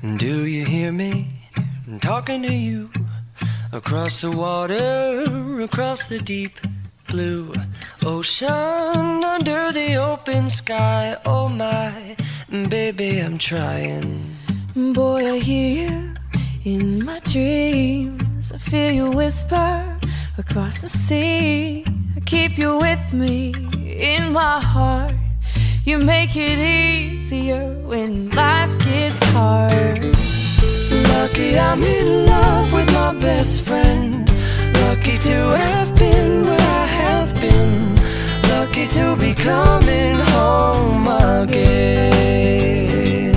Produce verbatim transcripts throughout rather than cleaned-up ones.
Do you hear me? I'm talking to you. Across the water, across the deep blue ocean, under the open sky. Oh my, baby, I'm trying. Boy, I hear you in my dreams. I feel you whisper across the sea. I keep you with me in my heart. You make it easier when life gets hard. Lucky I'm in love with my best friend. Lucky to have been where I have been. Lucky to be coming home again.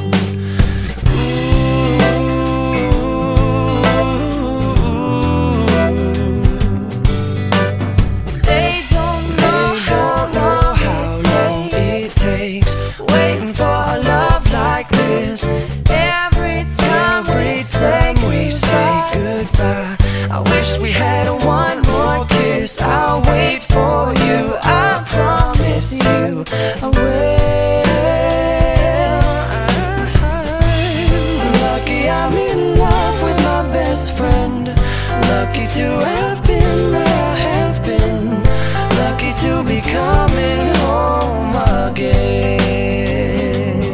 They don't know They don't know how long it takes waiting for a love like this. Every time, Every time we say goodbye, I wish we had one more kiss. I'll wait for you, I promise you I will. I'm lucky I'm in love with my best friend. Lucky to have been where I have been. Lucky to be coming home again.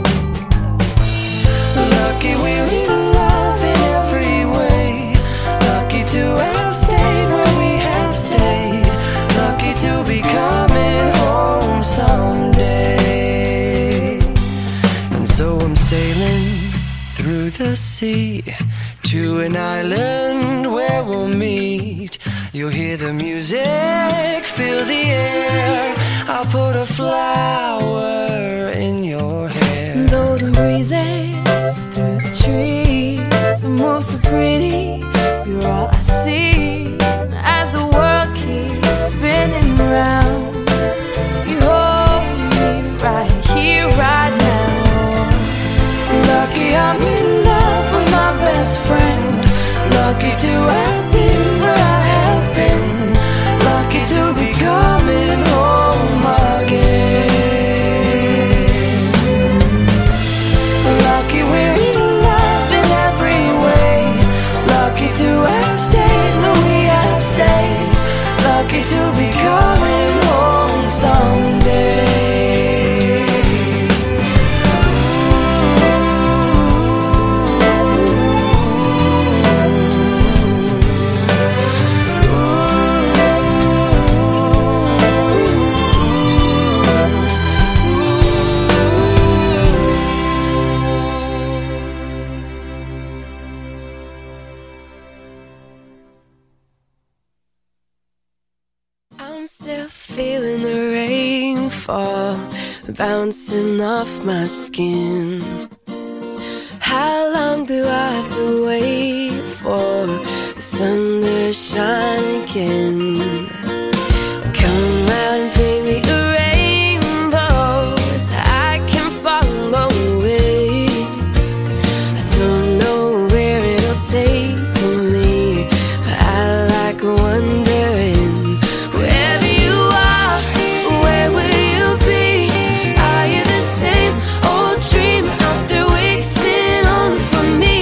Lucky we're in love in every way. Lucky to have stayed where we have stayed. Lucky to be coming home someday. And so I'm sailing through the sea to an island where we'll meet. You'll hear the music, feel the air. I'll put a flower in your hair. golden breezes through the trees move so pretty. You're all I see as the world keeps spinning round. You hold me right here, right now. Lucky I'm in love with my best friend. Lucky to have been where I have been. Lucky to be coming home again. Lucky we're in love in every way. Lucky to have stayed where we have stayed. Lucky to be coming home someday. I'm still feeling the rain fall, bouncing off my skin. How long do I have to wait for the sun to shine again? Come out and paint me a rainbow so I can follow it. I don't know where it'll take me, but I like wondering.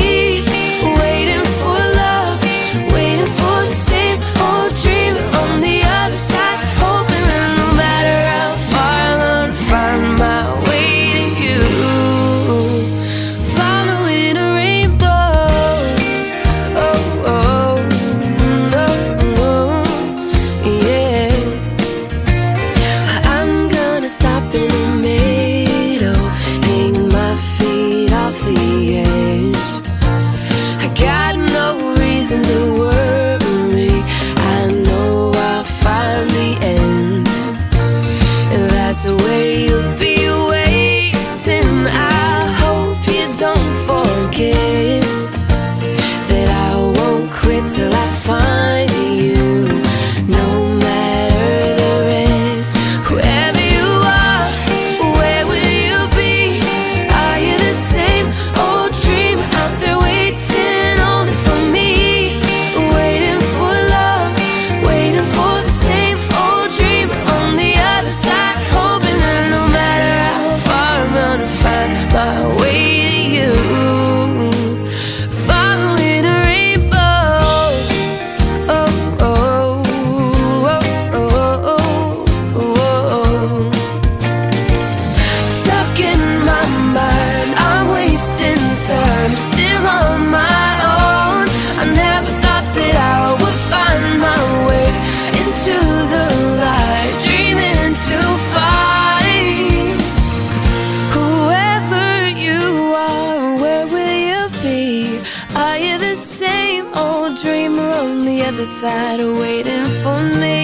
On the side waiting for me.